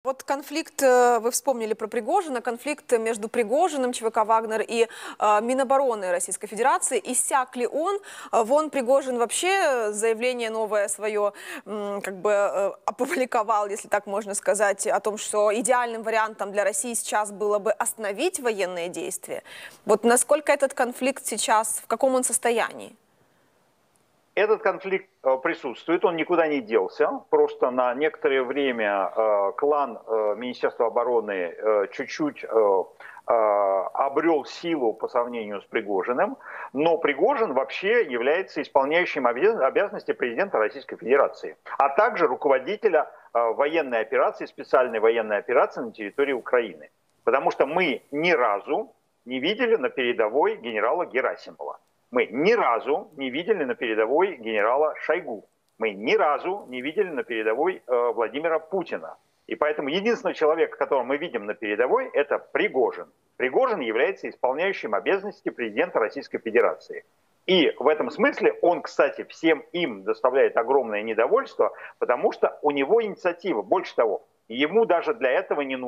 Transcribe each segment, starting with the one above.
вот конфликт, вы вспомнили про Пригожина, конфликт между Пригожиным, ЧВК «Вагнер» и Минобороны Российской Федерации. Иссяк ли он? Вон Пригожин вообще заявление новое свое как бы опубликовал, если так можно сказать, о том, что идеальным вариантом для России сейчас было бы остановить военные действия. Вот насколько этот конфликт сейчас, в каком он состоянии? Этот конфликт присутствует, он никуда не делся. Просто на некоторое время клан Министерства обороны чуть-чуть обрел силу по сравнению с Пригожиным. Но Пригожин вообще является исполняющим обязанности президента Российской Федерации, а также руководителя военной операции, специальной военной операции на территории Украины. Потому что мы ни разу не видели на передовой генерала Герасимова. Мы ни разу не видели на передовой генерала Шойгу. Мы ни разу не видели на передовой Владимира Путина. И поэтому единственный человек, которого мы видим на передовой, это Пригожин. Пригожин является исполняющим обязанности президента Российской Федерации. И в этом смысле он, кстати, всем им доставляет огромное недовольство, потому что у него инициатива. Больше того, ему даже для этого не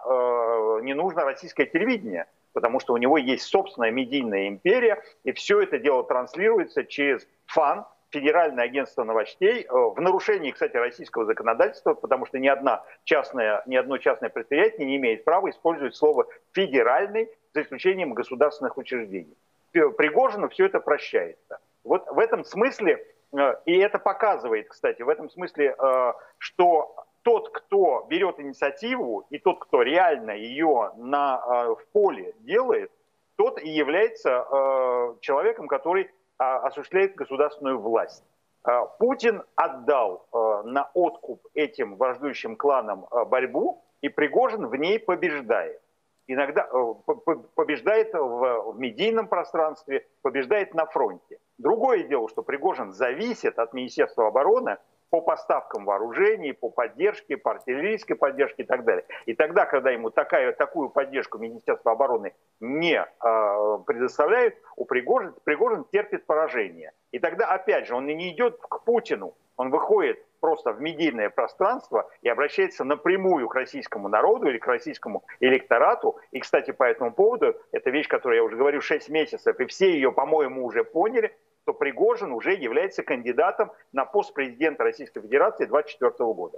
нужно российское телевидение, потому что у него есть собственная медийная империя, и все это дело транслируется через ФАН, Федеральное агентство новостей, в нарушении, кстати, российского законодательства, потому что ни одно частное предприятие не имеет права использовать слово «федеральный», за исключением государственных учреждений. Пригожину все это прощается. Вот в этом смысле, и это показывает, кстати, в этом смысле, что тот, кто берет инициативу, и тот, кто реально ее в поле делает, тот и является человеком, который осуществляет государственную власть. Путин отдал на откуп этим враждующим кланам борьбу, и Пригожин в ней побеждает. Иногда побеждает в медийном пространстве, побеждает на фронте. Другое дело, что Пригожин зависит от Министерства обороны по поставкам вооружений, по поддержке, по артиллерийской поддержке и так далее. И тогда, когда ему такую поддержку Министерства обороны не предоставляют, Пригожин терпит поражение. И тогда, опять же, он не идет к Путину, он выходит просто в медийное пространство и обращается напрямую к российскому народу или к российскому электорату. И, кстати, по этому поводу, это вещь, которую я уже говорю 6 месяцев, и все ее, по-моему, уже поняли, что Пригожин уже является кандидатом на пост президента Российской Федерации 2024 года.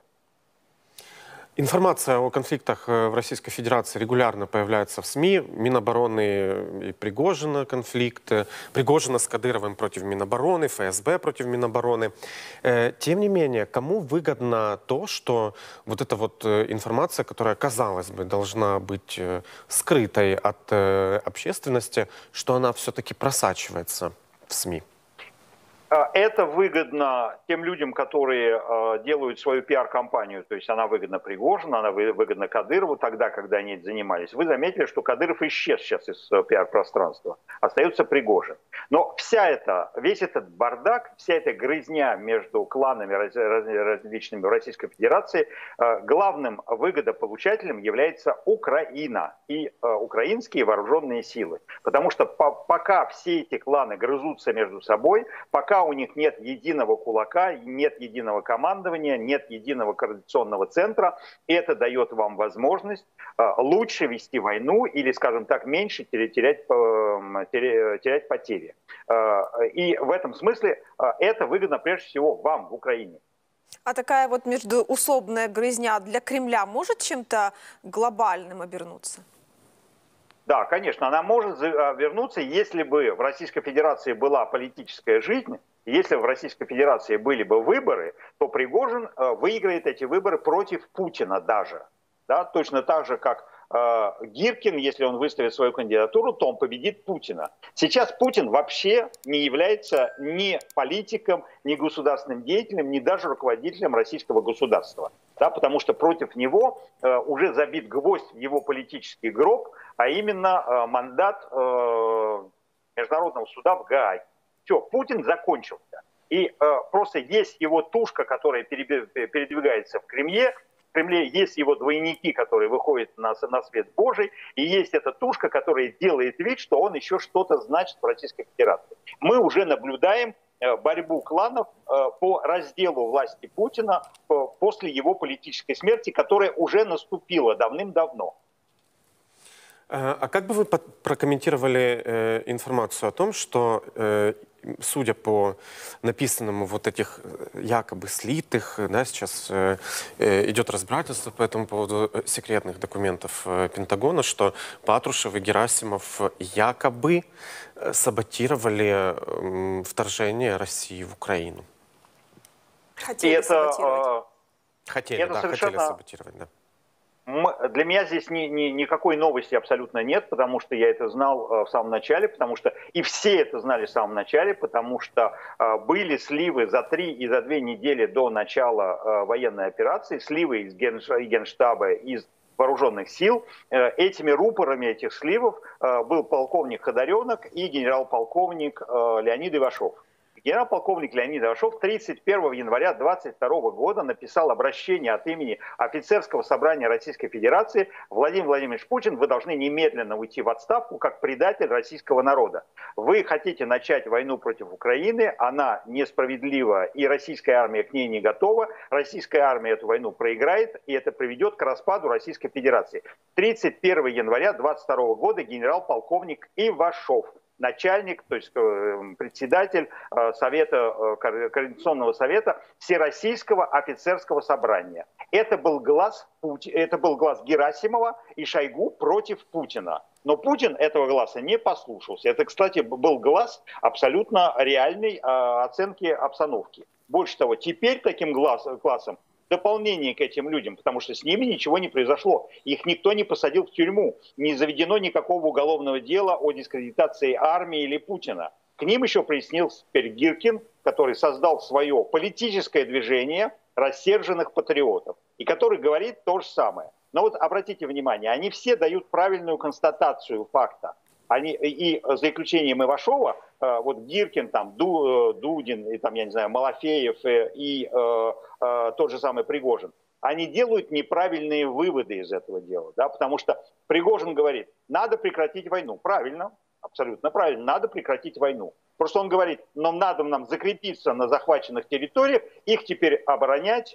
Информация о конфликтах в Российской Федерации регулярно появляется в СМИ. Минобороны и Пригожина конфликт, Пригожина с Кадыровым против Минобороны, ФСБ против Минобороны. Тем не менее, кому выгодно то, что вот эта вот информация, которая, казалось бы, должна быть скрытой от общественности, что она все-таки просачивается в СМИ? Это выгодно тем людям, которые делают свою пиар-компанию, то есть она выгодна Пригожину, она выгодна Кадырову тогда, когда они этим занимались. Вы заметили, что Кадыров исчез сейчас из пиар-пространства, остается Пригожин. Но весь этот бардак, вся эта грызня между кланами различными в Российской Федерации, главным выгодополучателем является Украина и украинские вооруженные силы. Потому что пока все эти кланы грызутся между собой, пока у них нет единого кулака, нет единого командования, нет единого координационного центра, это дает вам возможность лучше вести войну или, скажем так, меньше терять потери. И в этом смысле это выгодно прежде всего вам в Украине. А такая вот междуусобная грызня для Кремля может чем-то глобальным обернуться? Да, конечно, она может вернуться, если бы в Российской Федерации была политическая жизнь, если в Российской Федерации были бы выборы, то Пригожин выиграет эти выборы против Путина даже. Да? Точно так же, как Гиркин, если он выставит свою кандидатуру, то он победит Путина. Сейчас Путин вообще не является ни политиком, ни государственным деятелем, ни даже руководителем российского государства. Да, потому что против него уже забит гвоздь в его политический гроб, а именно мандат Международного суда в Гааге. Все, Путин закончился. И просто есть его тушка, которая передвигается в Кремле, есть его двойники, которые выходят на свет Божий, и есть эта тушка, которая делает вид, что он еще что-то значит в Российской Федерации. Мы уже наблюдаем борьбу кланов по разделу власти Путина после его политической смерти, которая уже наступила давным-давно. А как бы вы прокомментировали информацию о том, что, судя по написанному вот этих якобы слитых, да, сейчас идет разбирательство по этому поводу секретных документов Пентагона, что Патрушев и Герасимов якобы саботировали вторжение России в Украину? Хотели саботировать. Хотели саботировать, да. Для меня здесь никакой новости абсолютно нет, потому что я это знал в самом начале, потому что и все это знали в самом начале, потому что были сливы за 3 и за 2 недели до начала военной операции, сливы из Генштаба, из вооруженных сил. Этими рупорами этих сливов был полковник Ходоренок и генерал-полковник Леонид Ивашов. Генерал-полковник Леонид Ивашов 31 января 2022 года написал обращение от имени офицерского собрания Российской Федерации: Владимир Владимирович Путин, вы должны немедленно уйти в отставку как предатель российского народа. Вы хотите начать войну против Украины, она несправедлива, и российская армия к ней не готова. Российская армия эту войну проиграет, и это приведет к распаду Российской Федерации. 31 января 2022 года генерал-полковник Ивашов, начальник, то есть председатель Координационного совета Всероссийского офицерского собрания. Это был глаз Герасимова и Шойгу против Путина. Но Путин этого глаза не послушался. Это, кстати, был глаз абсолютно реальной оценки обстановки. Больше того, теперь таким глазом дополнение к этим людям, потому что с ними ничего не произошло. Их никто не посадил в тюрьму, не заведено никакого уголовного дела о дискредитации армии или Путина. К ним еще присоединился теперь Гиркин, который создал свое политическое движение рассерженных патриотов, и который говорит то же самое. Но вот обратите внимание, они все дают правильную констатацию факта. Они, и за исключением Ивашова, вот Гиркин, там, Дудин, и, там, я не знаю, Малафеев и тот же самый Пригожин, они делают неправильные выводы из этого дела. Да, потому что Пригожин говорит, надо прекратить войну. Правильно, абсолютно правильно, надо прекратить войну. Просто он говорит, но надо нам закрепиться на захваченных территориях, их теперь оборонять,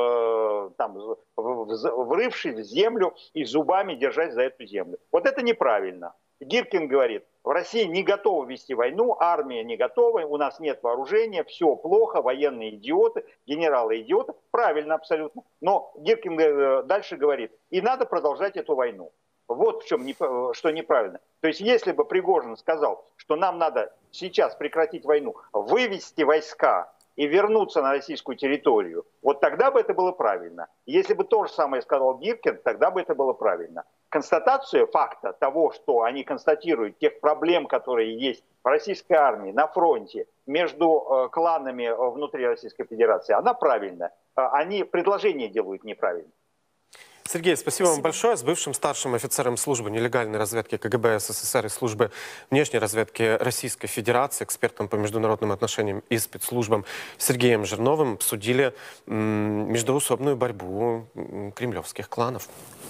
там, врывшись в землю и зубами держать за эту землю. Вот это неправильно. Гиркин говорит, в России не готова вести войну, армия не готова, у нас нет вооружения, все плохо, военные идиоты, генералы идиоты. Правильно абсолютно. Но Гиркин дальше говорит, и надо продолжать эту войну. Вот в чем что неправильно. То есть если бы Пригожин сказал, что нам надо сейчас прекратить войну, вывести войска и вернуться на российскую территорию, вот тогда бы это было правильно. Если бы то же самое сказал Гиркин, тогда бы это было правильно. Констатация факта того, что они констатируют тех проблем, которые есть в российской армии, на фронте, между кланами внутри Российской Федерации, она правильная. Они предложения делают неправильно. Сергей, спасибо вам большое. С бывшим старшим офицером службы нелегальной разведки КГБ СССР и службы внешней разведки Российской Федерации, экспертом по международным отношениям и спецслужбам Сергеем Жирновым обсудили междоусобную борьбу кремлевских кланов.